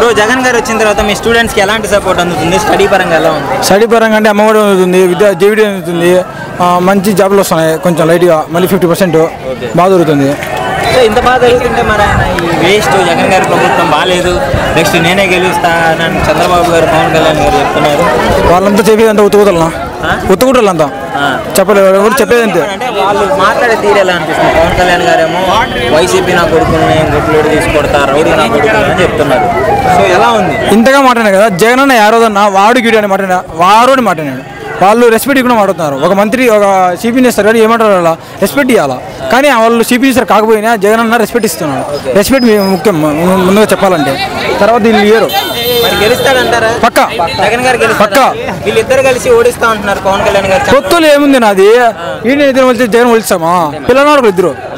Bro Jagan గారు వచ్చిన తర్వాత మీ స్టూడెంట్స్కి ఎలాంటి సపోర్ట్ అందుతుంది? స్టడీ పరంగా ఎలా ఉంది? స్టడీ పరంగా అంటే అమ్మఒడి అందుతుంది, జేవిడి అందుతుంది, మంచి జాబ్లు వస్తున్నాయి, కొంచెం లైట్గా మళ్ళీ 50% బాగా దొరుకుతుంది. సో ఇంత బాగా జరుగుతుంటే మరి ఆయన ఈ వేస్ట్ జగన్ గారి ప్రభుత్వం బాగాలేదు, నెక్స్ట్ నేనే గెలుస్తానని చంద్రబాబు గారు, పవన్ కళ్యాణ్ గారు చెప్తున్నారు. వాళ్ళంతా చెప్పేదంతా ఉత్తుకుంటారంతా చెప్పలేదు, చెప్పేది అంతే. అంటే వాళ్ళు మాట్లాడే తీరు ఎలా అనిపిస్తుంది? పవన్ కళ్యాణ్ గారేమో వైసీపీ నా కొడుకుని గొడ్లోడు తీసుకొడతారు, రౌడీ నా కొడుకుని అని చెప్తున్నారు. సో ఎలా ఉంది? ఇంతగా మాట్లాడారు కదా జగన్ అన్న యారోదన్న వాడు గిడి అని వారోని మాట్లాడాడు. వాళ్ళు రెస్పెక్ట్ ఇవ్వడం మాట్లాడుతున్నారు. ఒక మంత్రి ఒక చీఫ్ మినిస్టర్ కానీ ఏమంటారు అలా రెస్పెక్ట్ ఇవ్వాలా, కానీ వాళ్ళు చీఫ్ మినిస్టర్ కాకపోయినా జగన్ అన్న రెస్పెక్ట్ ఇస్తున్నారు. రెస్పెక్ట్ ముఖ్యం ముందుగా చెప్పాలంటే. తర్వాత వీళ్ళు ఇయ్యరు, గెలుస్తాడంటారా? పక్కా జగన్ గారు పక్కా. వీళ్ళిద్దరు కలిసి ఓడిస్తా అంటున్నారు పవన్ కళ్యాణ్ గారు. కొత్తలు ఏముంది నాది ఈయన ఇద్దరు వచ్చి జగన్ ఒలిచామా? పిల్లనాడుగులు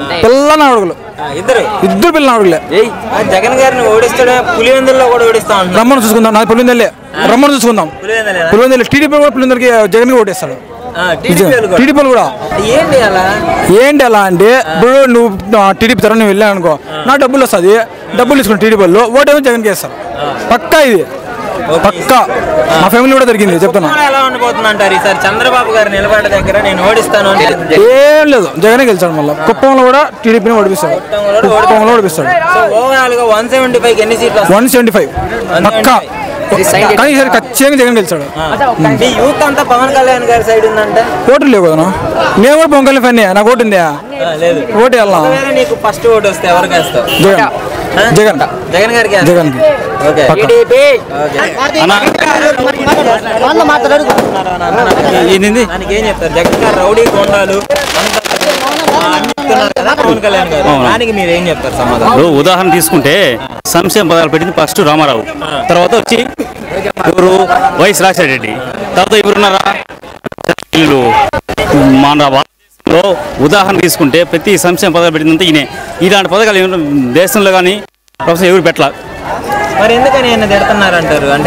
ఇద్దరు పిల్లనాడుగులే. జగన్ గారిని ఓడిస్తాడే పులివెందుల్లో కూడా ఓడిస్తా ఉంటారు. రమ్మని చూసుకుందాం, నాది పులివెందులే, రమ్మని చూసుకుందాం. పులివెందులే టీడీపీ కూడా పులివెందులకి జగన్ ఓటేస్తాడు. టీడీపీ కూడా ఏంటి అలా అంటే ఇప్పుడు నువ్వు టీడీపీ తరఫున నువ్వు వెళ్ళాను అనుకో, నా డబ్బులు వస్తుంది, డబ్బులు తీసుకుని టీడీపీలో ఓటేమో జగన్కి వేస్తారు. పక్కా ఇది పక్కా. మా ఫ్యామిలీ కూడా జరిగింది చెప్తున్నా. ఎలా ఉండిపోతుంది అంటారు ఈసారి చంద్రబాబు గారు నిలబడ్డ దగ్గర? నేను ఓడిస్తాను ఏం లేదు, జగనే గెలిచాడు. మళ్ళీ కుప్పంలో కూడా టీడీపీని ఓడిపిస్తాడు. కుప్పంలో ఓడిపిస్తాడు. 175 ఎన్ని సీట్లు? 175 పక్కా. కానీ ఈసారి ఖచ్చితంగా జగన్ గెలిచాడు. యూత్ అంతా పవన్ కళ్యాణ్ గారి సైడ్ ఉందంటే ఓట్లు లేవు కదా. నేను కూడా పవన్ కళ్యాణ్ ఫ్యాన్, నాకు ఓటు ఉందా? ఓటు వెళ్ళా. నీకు ఫస్ట్ ఓటు వస్తే ఎవరికి వేస్తావు? జగన్ జగన్ గారికి. జగన్ ఏం చెప్తారు? జగన్ గారు రౌడీ కొండాలు పవన్ కళ్యాణ్ గారు, దానికి మీరు ఏం చెప్తారు సమాధానం? ఉదాహరణ తీసుకుంటే సంక్షేమ పదాలు పెట్టింది ఫస్ట్ రామారావు, తర్వాత వచ్చి ఎవరు వైఎస్ రాజశేఖర రెడ్డి, తర్వాత ఎవరున్నారా వీళ్ళు. మన భారతదేశంలో ఉదాహరణ తీసుకుంటే ప్రతి సంక్షేమ పదాలు పెట్టిందంతా ఈయనే. ఇలాంటి పథకాలు దేశంలో కానీ ప్రస్తుతం ఎవరు పెట్టాల. మరి ఎందుకని ఆయన తిడుతున్నారంటారు? అంటే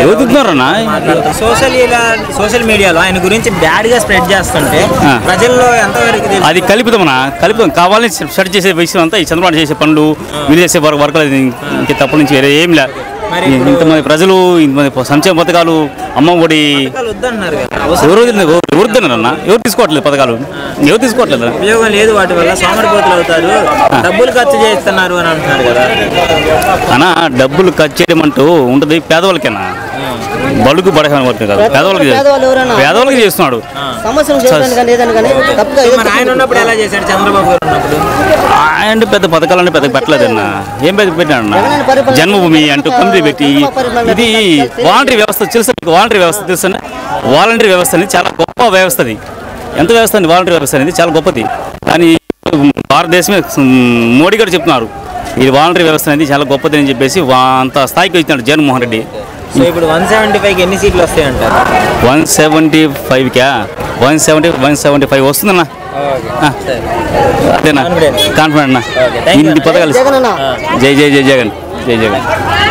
సోషల్ మీడియాలో ఆయన గురించి బ్యాడ్ గా స్ప్రెడ్ చేస్తుంటే ప్రజల్లో ఎంతవరకు అది కల్పితం కావాలని స్టార్ట్ చేసే విషయం అంతా ఈ చంద్రబాబు చేసే పనులు, వీళ్ళు చేసే వర్క్ ఇంక తప్ప నుంచి వేరే ఏం లే. ఇంతమంది ప్రజలు ఇంతమంది సంక్షేమ పథకాలు, అమ్మ ఒడి వద్దన్నారన్న, ఎవరు తీసుకోవట్లేదు పథకాలు, ఎవరు తీసుకోవట్లేదు. ఉపయోగం లేదు, వాటి వల్ల సోమరిపోతులు అవుతారు, డబ్బులు ఖర్చు చేస్తున్నారు అని అంటున్నారు కదా అన్నా. డబ్బులు ఖర్చు చేయడం అంటూ ఉంటుంది పేదవాళ్ళకేనా, బడుగు పడేసిన వరకు కాదు, పేదవాళ్ళకి చేస్తున్నాడు. ఆయన పెద్ద పథకాలన్నీ పెద్ద పెట్టలేదన్న, ఏం పెద్ద పెట్టాడన్న. జన్మభూమి అంటూ కంపెనీ పెట్టి, ఇది వాలంటరీ వ్యవస్థ తెలుసు, వాలంటరీ వ్యవస్థ తెలుసు. వాలంటరీ వ్యవస్థ అనేది చాలా గొప్ప వ్యవస్థ. అది ఎంత వ్యవస్థ అండి వాలంటరీ వ్యవస్థ అనేది, చాలా గొప్పది. కానీ భారతదేశమే మోడీ గారు చెప్తున్నారు ఇది వాలంటరీ వ్యవస్థ అనేది చాలా గొప్పది అని చెప్పేసి అంత స్థాయికి వచ్చినాడు జగన్మోహన్ రెడ్డి. ఇప్పుడు 175 ఎన్ని సీట్లు వస్తాయంటారు? 175 వస్తుందన్నా. అదేనా కాన్ఫిడెంట్ అన్న. ఇన్ని పథకాలు. జై జై జై జగన్, జై జగన్.